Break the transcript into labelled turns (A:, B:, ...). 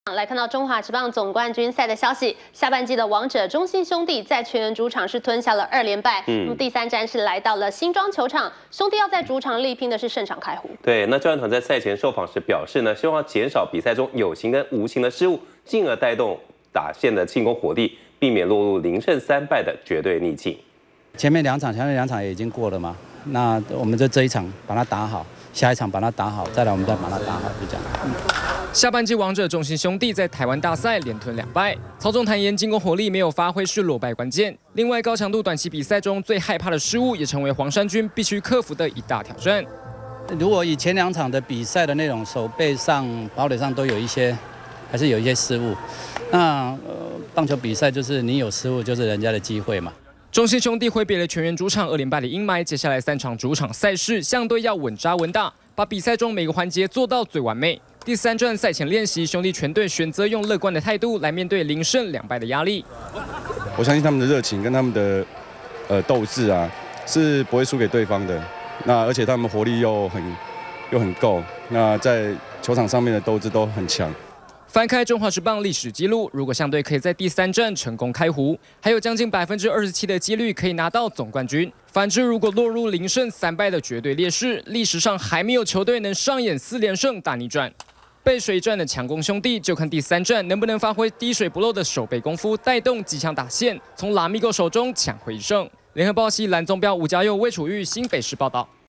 A: 来看到中华职棒总冠军赛的消息，下半季的王者中信兄弟在全员主场是吞下了2连败。第3站是来到了新庄球场，兄弟要在主场力拼的是胜场开胡。
B: 对，那教练团在赛前受访时表示呢，希望减少比赛中有形跟无形的失误，进而带动打线的进攻火力，避免落入0胜3败的绝对逆境。
C: 前面两场也已经过了嘛，那我们这一场把它打好，下一场把它打好，再来我们再把它打好，就这样。
D: 下半季王者中信兄弟在台湾大赛连吞2败，曹总坦言进攻火力没有发挥是落败关键。另外，高强度短期比赛中最害怕的失误，也成为黄衫军必须克服的一大挑战。
C: 如果以前2场的比赛的内容，手背上、跑垒上都有一些，还是有一些失误。那棒球比赛就是你有失误就是人家的机会嘛。
D: 中信兄弟挥别了全员主场2连败的阴霾，接下来3场主场赛事相对要稳扎稳打，把比赛中每个环节做到最完美。第3站赛前练习，兄弟全队选择用乐观的态度来面对0胜2败的压力。
E: 我相信他们的热情跟他们的斗志啊，是不会输给对方的。那而且他们活力又很够，那在球场上面的斗志都很强。
D: 翻开中华职棒历史纪录，如果相队可以在第3站成功开胡，还有将近27%的几率可以拿到总冠军。反之，如果落入0胜3败的绝对劣势，历史上还没有球队能上演4连胜大逆转。背水一战的强攻兄弟，就看第3站能不能发挥滴水不漏的守备功夫，带动极强打线，从拉米狗手中抢回1胜。联合报系蓝宗标、吴家佑、魏楚玉新北市报道。